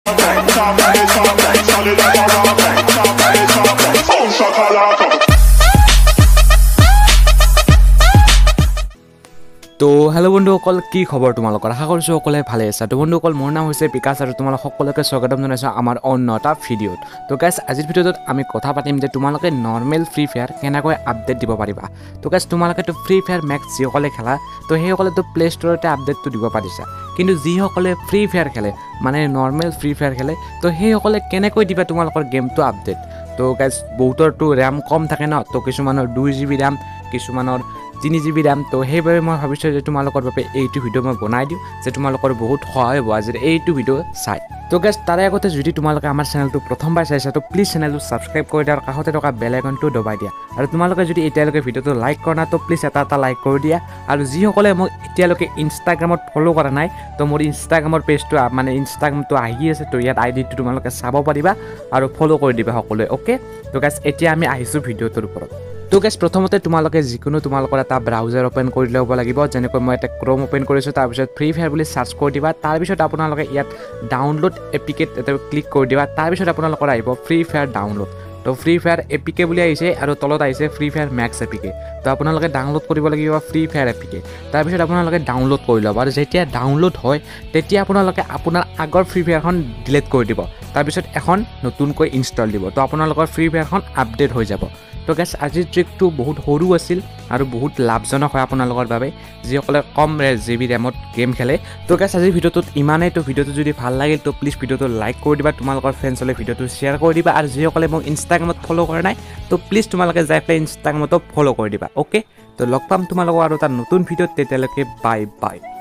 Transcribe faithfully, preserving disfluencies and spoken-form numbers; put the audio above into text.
তো হেল্ল' বন্ধুসকল কি খবৰ তোমালোকৰ আশা কৰিছোঁ সকলোৱে ভালে আছে তো বন্ধুসকল মোৰ নাম হৈছে বিকাশ আৰু তোমালোক সকলোকে স্বাগতম জনাইছোঁ আমাৰ অন্য এটা ভিডিঅ'ত তো গাইছ আজিৰ ভিডিঅ'টোত আমি কথা পাতিম যে তোমালোকে নৰ্মেল ফ্ৰী ফায়াৰ কেনেকৈ আপডেট দিব পাৰিবা তো গাইছ তোমালোকেতো ফ্ৰী ফায়াৰ মেক্স যিসকলে খেলা তো সেইসকলেতো প্লে ষ্ট'ৰতে আপডেটটো দিব পাৰিছা কিন্তু যিসকলে ফ্ৰী ফায়াৰ খেলে মানে নৰ্মেল ফ্ৰী ফায়াৰ খেলে তো সেইসকলে কেনেকৈ দিবা তোমালোকৰ গেমটো আপডেট তো গাইছ বহুতৰতো ৰেম কম থাকে ন তো কিছুমানৰ দুই জি বি ৰেম কিছুমানৰ তিনি জি বি ৰেম তো সেইবাবে মই ভাবিছোঁ যে তোমালোকৰ বাবে এইটো ভিডিঅ' মই বনাই দিওঁ যে তোমালোকৰ বহুত সহায় হ'ব আজি এইটো ভিডিঅ' চাই তো গাইছ তাৰে আগতে যদি তোমালোকে আমাৰ চেনেলটো প্ৰথমবাৰ চাইছা তো প্লিজ চেনেলটো ছাবস্ক্ৰাইব কৰি দিয়া আৰু কাষতে থকা বেল আইকনটো দবাই দিয়া আৰু তোমালোকে যদি এতিয়ালৈকে ভিডিঅ'টো লাইক কৰা নাই তো প্লিজ এটা এটা লাইক কৰি দিয়া আৰু যিসকলে মোক এতিয়ালৈকে ইনষ্টাগ্ৰামত ফ'ল' কৰা নাই তো মোৰ ইনষ্টাগ্ৰামৰ পেজটো মানে ইনষ্টাগ্ৰামটো আহি আছে তো ইয়াত আই ডিটো তোমালোকে চাব পাৰিবা আৰু ফ'ল' কৰি দিবা সকলোৱে অ'কে তো গাইছ এতিয়া আমি আহিছোঁ ভিডিঅ'টোৰ ওপৰত তো গাইছ প্ৰথমতে তোমালোকে যিকোনো তোমালোকৰ এটা ব্ৰাউজাৰ ওপেন কৰি ল'ব লাগিব যেনেকৈ মই এটা ক্ৰম ওপেন কৰিছোঁ তাৰপিছত ফ্ৰী ফায়াৰ বুলি চাৰ্চ কৰি দিবা তাৰপিছত আপোনালোকে ইয়াত ডাউনলোড এপিকেট এটা ক্লিক কৰি দিবা তাৰপিছত আপোনালোকৰ আহিব ফ্ৰী ফায়াৰ ডাউনলোড তো ফ্ৰী ফায়াৰ এপিকে বুলি আহিছে আৰু তলত আহিছে ফ্ৰী ফায়াৰ মেক্স এপিকে তো আপোনালোকে ডাউনলোড কৰিব লাগিব ফ্ৰী ফায়াৰ এপিকে তাৰপিছত আপোনালোকে ডাউনলোড কৰি ল'ব আৰু যেতিয়া ডাউনলোড হয় তেতিয়া আপোনালোকে আপোনাৰ আগৰ ফ্ৰী ফায়াৰখন ডিলিট কৰি দিব তাৰপিছত এখন নতুনকৈ ইনষ্টল দিব তো আপোনালোকৰ ফ্ৰী ফায়াৰখন আপডেট হৈ যাব তো গাইছ আজিৰ ট্ৰিকটো বহুত সৰু আছিল আৰু বহুত লাভজনক হয় আপোনালোকৰ বাবে যিসকলে কম জি বি ৰেমত গেম খেলে তো গাইছ আজিৰ ভিডিঅ'টোত ইমানেই তো ভিডিঅ'টো যদি ভাল লাগিল তো প্লিজ ভিডিঅ'টো লাইক কৰি দিবা তোমালোকৰ ফ্ৰেণ্ডছলৈ ভিডিঅ'টো শ্বেয়াৰ কৰি দিবা আৰু যিসকলে মোক ইনষ্টাগ্ৰামত ফ'ল' কৰা নাই তো প্লিজ তোমালোকে যাই পেলাই ইনষ্টাগ্ৰামতো ফ'ল' কৰি দিবা অ'কে তো লগ পাম তোমালোকক আৰু এটা নতুন ভিডিঅ'ত তেতিয়ালৈকে বাই বাই